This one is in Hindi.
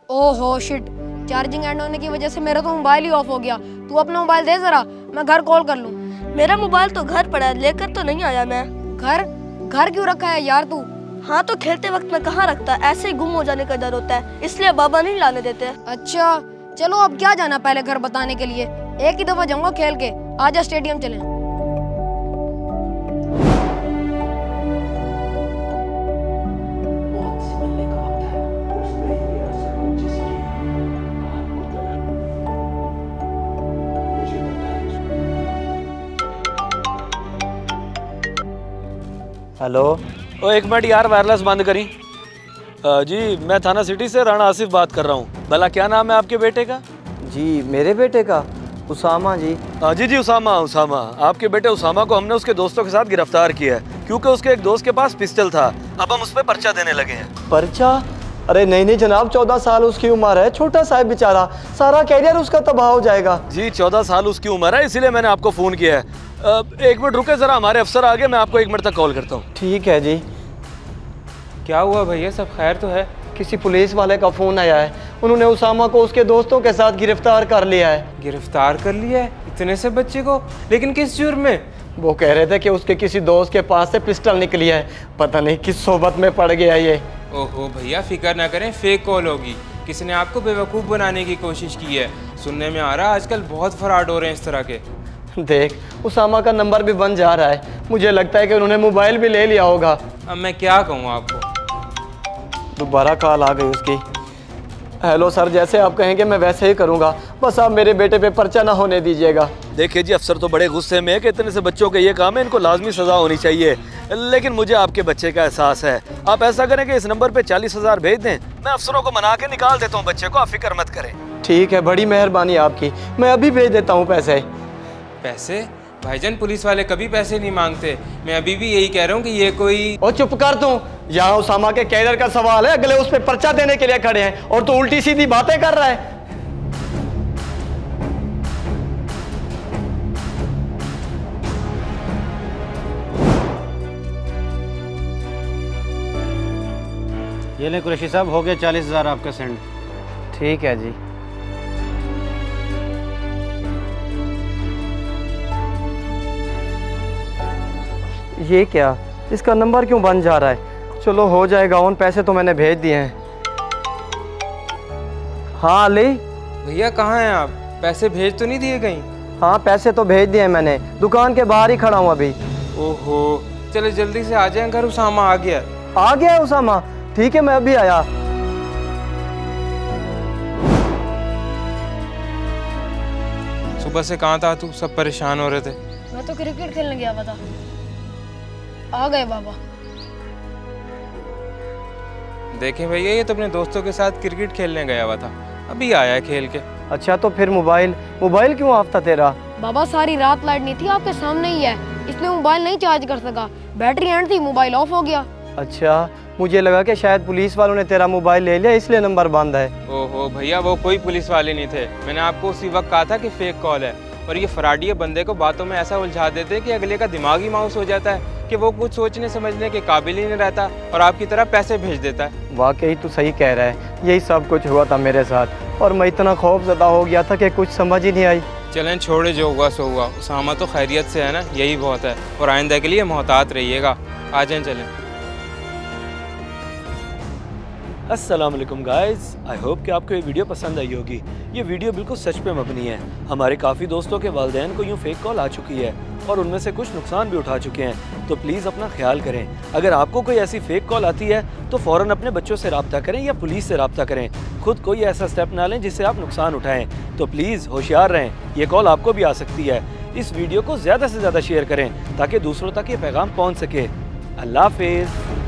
ओहो शिट, चार्जिंग एंड होने की वजह से मेरा तो मोबाइल ही ऑफ हो गया। तू अपना मोबाइल दे जरा, मैं घर कॉल कर लूँ। मेरा मोबाइल तो घर पड़ा है, लेकर तो नहीं आया मैं। घर क्यों रखा है यार तू? हाँ तो खेलते वक्त मैं कहाँ रखता, ऐसे ही गुम हो जाने का डर होता है, इसलिए बाबा नहीं लाने देते। अच्छा चलो, अब क्या जाना पहले घर बताने के लिए, एक ही दफा जाऊंगा खेल के। आजा स्टेडियम चलें। हेलो। ओ एक मिनट यार, वायरलेस बंद करी। जी मैं थाना सिटी से राणा आसिफ बात कर रहा हूँ। भला क्या नाम है आपके बेटे का? जी मेरे बेटे का उसामा जी। जी उसामा। आपके बेटे उसामा को हमने उसके दोस्तों के साथ गिरफ्तार किया है, क्योंकि उसके एक दोस्त के पास पिस्टल था। अब हम उस पर पर्चा देने लगे हैं। पर्चा? अरे नहीं जनाब, 14 साल उसकी उम्र है, छोटा सा है बेचारा, सारा कैरियर उसका तबाह हो जाएगा। जी 14 साल उसकी उम्र है, इसीलिए मैंने आपको फ़ोन किया है। एक मिनट रुके ज़रा, हमारे अफसर आ गए, मैं आपको 1 मिनट तक कॉल करता हूँ। ठीक है जी। क्या हुआ भैया, सब खैर तो है? किसी पुलिस वाले का फ़ोन आया है, उन्होंने उसामा को उसके दोस्तों के साथ गिरफ्तार कर लिया है। गिरफ्तार कर लिया है इतने से बच्चे को? लेकिन किस जुर्म में? वो कह रहे थे कि उसके किसी दोस्त के पास से पिस्टल निकली है, पता नहीं किस सोबत में पड़ गया ये। ओहो भैया फिक्र ना करें, फेक कॉल होगी, किसी ने आपको बेवकूफ़ बनाने की कोशिश की है। सुनने में आ रहा है आजकल बहुत फ्रॉड हो रहे हैं इस तरह के। देख उसामा का नंबर भी बन जा रहा है, मुझे लगता है कि उन्होंने मोबाइल भी ले लिया होगा। अब मैं क्या कहूँ आपको। दोबारा कॉल आ गई उसकी। हेलो सर, जैसे आप कहेंगे मैं वैसे ही करूँगा, बस आप मेरे बेटे पे पर्चा ना होने दीजिएगा। देखिए जी, अफसर तो बड़े गुस्से में है कि इतने से बच्चों के ये काम है, इनको लाजमी सज़ा होनी चाहिए, लेकिन मुझे आपके बच्चे का एहसास है। आप ऐसा करें कि इस नंबर पे 40,000 भेज दें, मैं अफसरों को मना के निकाल देता हूँ बच्चे को, आप फिक्र मत करें। ठीक है, बड़ी मेहरबानी आपकी, मैं अभी भेज देता हूँ पैसे। पैसे? भाईजान पुलिस वाले कभी पैसे नहीं मांगते, मैं अभी भी यही कह रहा हूँ कि ये कोई। और चुप कर तू, यहाँ उसामा के कैरियर का सवाल है, अगले उस पे पर्चा देने के लिए खड़े हैं और तू उल्टी सीधी बातें कर रहा है। ये ले कुरैशी साहब, हो गया 40,000 आपका सेंड। ठीक है जी। ये क्या, इसका नंबर क्यों बन जा रहा है? चलो हो जाएगा ऑन, पैसे तो मैंने भेज दिए हैं। हाँ अली भैया कहाँ हैं आप? पैसे भेज तो नहीं दिए कहीं? हाँ पैसे तो भेज दिए मैंने, दुकान के बाहर ही खड़ा हूँ अभी। ओहो चलो जल्दी से आ जाएं, घर उसामा आ गया। आ गया है उसामा? ठीक है मैं अभी आया। सुबह से कहाँ था तू? सब परेशान हो रहे थे। मैं तो क्रिकेट खेलने गया हुआ था। आ गए बाबा। देखे भैया, ये तो अपने दोस्तों के साथ क्रिकेट खेलने गया हुआ था, अभी आया है खेल के। अच्छा तो फिर मोबाइल क्यों ऑफ था तेरा? बाबा सारी रात लाइट नहीं थी, आपके सामने ही है, इसलिए मोबाइल नहीं चार्ज कर सका, बैटरी एंड थी, मोबाइल ऑफ हो गया। अच्छा, मुझे लगा कि शायद पुलिस वालों ने तेरा मोबाइल ले लिया इसलिए नंबर बंद है। ओहो भैया, वो कोई पुलिस वाले नहीं थे, मैंने आपको उसी वक्त कहा था कि फेक कॉल है। और ये फ्रॉडिये बंदे को बातों में ऐसा उलझा देते हैं कि अगले का दिमाग ही माउस हो जाता है कि वो कुछ सोचने समझने के काबिल ही नहीं रहता और आपकी तरह पैसे भेज देता है। वाकई तू सही कह रहा है, यही सब कुछ हुआ था मेरे साथ और मैं इतना खौफजदा हो गया था कि कुछ समझ ही नहीं आई। चलें छोड़े, जो हुआ सो हुआ। उसामा तो खैरियत से है ना, यही बहुत है, और आइंदा के लिए मोहतात रहिएगा। आ जाएं चलें। अस्सलाम वालेकुम गाइस, आई होप कि आपको ये वीडियो पसंद आई होगी। ये वीडियो बिल्कुल सच पे मबनी है। हमारे काफ़ी दोस्तों के वालिदैन को यूँ फेक कॉल आ चुकी है और उनमें से कुछ नुकसान भी उठा चुके हैं, तो प्लीज़ अपना ख्याल करें। अगर आपको कोई ऐसी फेक कॉल आती है तो फ़ौरन अपने बच्चों से रब्ता करें या पुलिस से रब्ता करें। खुद कोई ऐसा स्टेप ना लें जिससे आप नुकसान उठाएँ। तो प्लीज़ होशियार रहें, ये कॉल आपको भी आ सकती है। इस वीडियो को ज़्यादा से ज़्यादा शेयर करें ताकि दूसरों तक ये पैगाम पहुँच सके। अल्लाह हाफ़िज़।